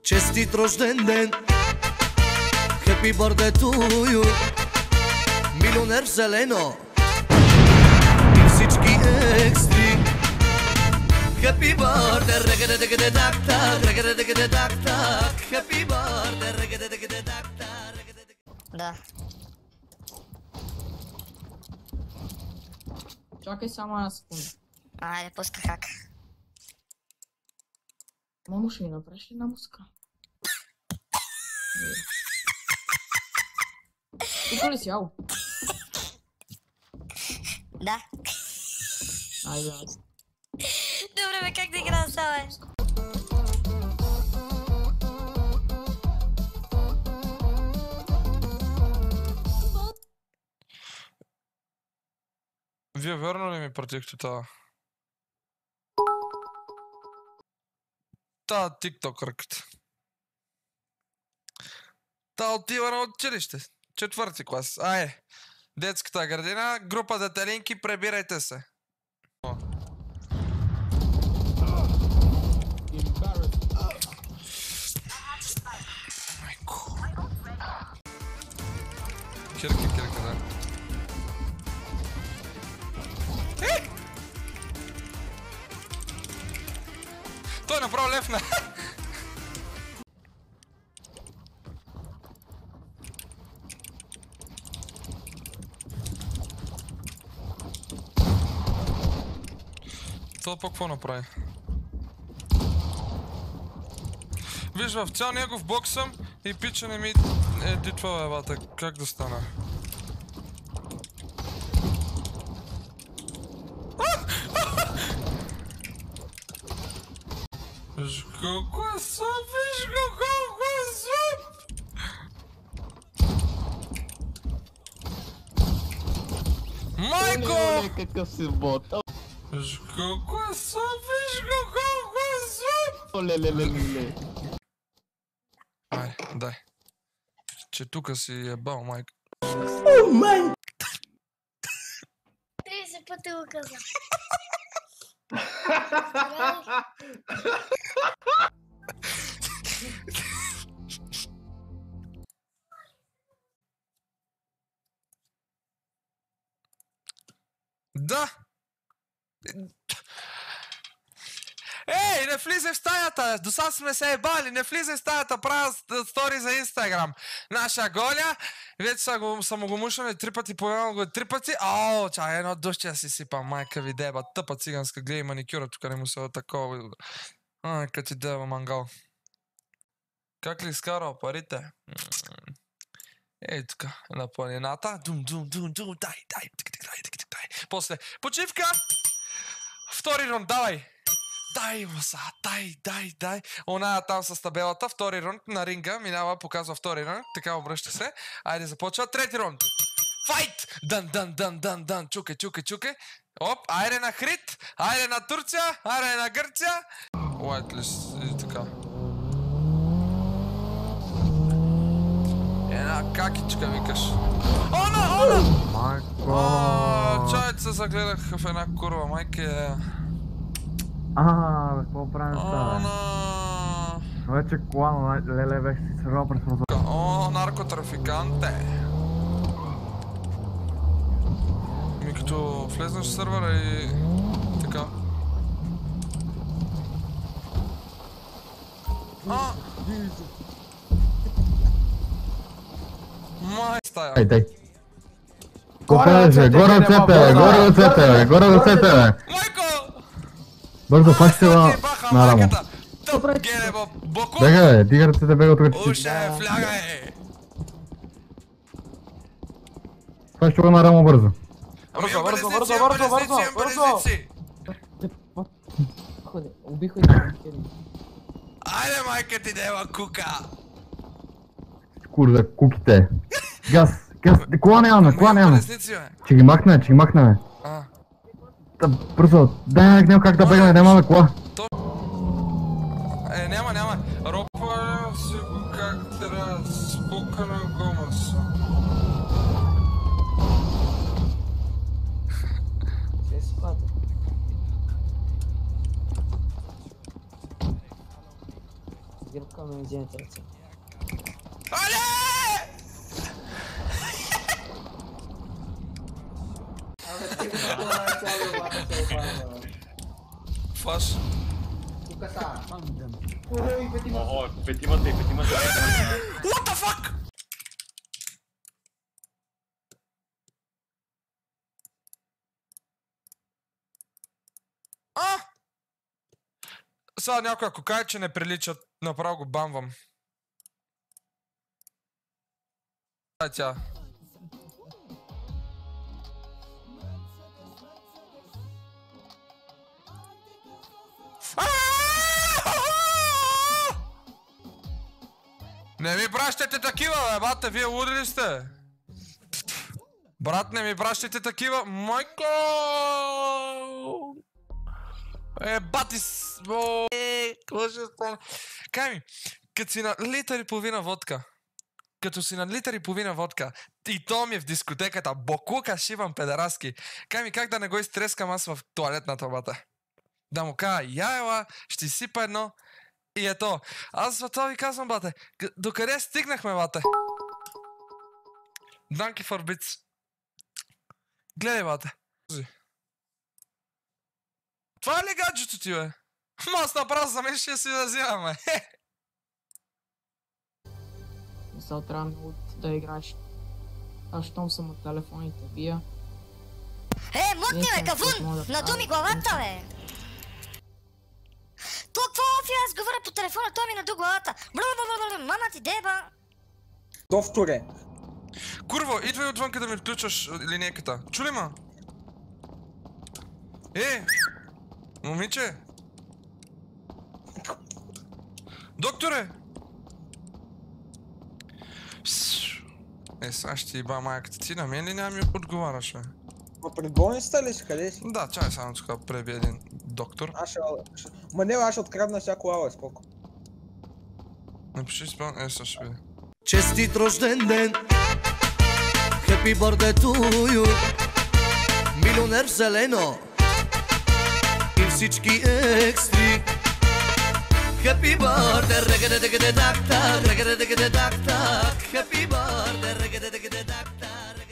Честит рожден ден, happy birthday to you, милионер в зелено и всички екстри. Happy birthday, reggae tak tak, reggae tak tak, happy birthday, reggae tak tak. Да. Чакай само една секунда. Айде, пуска хак. Мамо, ще ми направиш ли една музика? Тук ли си, ало? Да. Айде, айде. Добре, бе, как да играя сега, бе? Вие верно ли ми пратихте това? Та тиктокърката. Та отива на училище. 4-ти клас. Ай, детската градина, група детелинки, пребирайте се. Майко. Кирка, да. Той направо лефна. Това пък какво направи? Виж, в цял негов бокс съм и пича не ми дитва левата. Как да стана? Виж колко е съп, виж колко е съп! Майко! Оле, какъв си бот! Виж колко е съп, виж колко е съп! Оле. Ай, дай. Че тука си ебал, майка. О, май! 30 пъти го каза. Да! Ей, не влизай в стаята! До сега сме се ебали, не влизай в стаята, правя стори за Инстаграм. Наша Голя, вече съм го мушнали 3 пъти, поемам го 3 пъти. Ао, чай, едно дъще си сипам, майка ви деба, тъпа циганска, гледай маникюра, тук не му се такова. Майка ти деба, мангал. Как ли изкарал парите? Ей тук, на планината. Дум, дай. После, почивка! Втори рунд, давай! Дай му са, дай. Она там с табелата, втори рунд на ринга, минава, показва втори рунд, така обръща се. Айде започва, трети рунд. Файт! Дан, чукай. Оп, айде на Хрит, айде на Турция, айде на Гърция. Уайтлист и така. Една какичка викаш. Она! Майко! Чайт се загледах в една курва, майке. Какво правим това? Она! Вече колано, леле, вече си се ръбър с прозор. О, наркотрафиканте! Ми като влезнеш в сървъра и... така. Май стая! Дай. Горе ръцете! Майко! Бързо, фащи се на рамо. Тъп генебо, боку! Бега, дига ръцете, бега тук. Уше, влягай! Фащи го на рамо бързо. Бързо! Ходи, убихай ги. Айде, майка ти дева, кука! Курда, куките. Газ, кола нямаме. Че ги махнем. Бързо, дай гнев как да бегаме, нямаме кола. Няма. Ропа си го как трябва, спука на гомас. Ще си пада. Гиркаме Извинете, ръце. Але! Флаш. О, петимата и петимата. What the fuck? Сега някой ако каже, че не приличат, направо го бамвам. Тя. Не ми пращайте такива, бе, бате, вие луди ли сте? Брат, не ми пращайте такива, майко! Бати с... какво ще стане? Кай ми, като си на литър и половина водка, и то ми е в дискотеката, бокука шивам педераски, кай ми как да не го изтрескам аз в туалетната, бата? Да му кажа, я ела, ще сипа едно и ето. Аз за това ви казвам, бате, докъде стигнахме, бате? Данки for bits. Гледай, бате. Това е ли гаджето ти, бе? Аз направо за мен ще си да взимаме. Мисъл, трябва много да играеш. Аз щом съм от телефоните бия. Мутни, бе, кавун! Наду ми главата, бе! То какво офия, аз говоря по телефона, той ми наду главата. Мама ти деба! Докторе! Курво, идвай отвънка да ми включваш линейката. Чули ма? Момиче! Докторе! Сега ще ти иба майката ти, на мен ли няма ми отговаряш, бе? Ма пред болницата ли си? Къде си? Да, чай само тук преби един доктор. Ма не, аз ще открадна всяко лава, споко. Напиши спел, сега ще види. Честит рожден ден, Happy birthday to you, милионер зелено и всички екстри. Happy birthday, reggae-de-de-de-de-dak-tak, reggae-de-de-de-de-dak-tak, Happy birthday, reggae-de-de-de-de-dak-tak.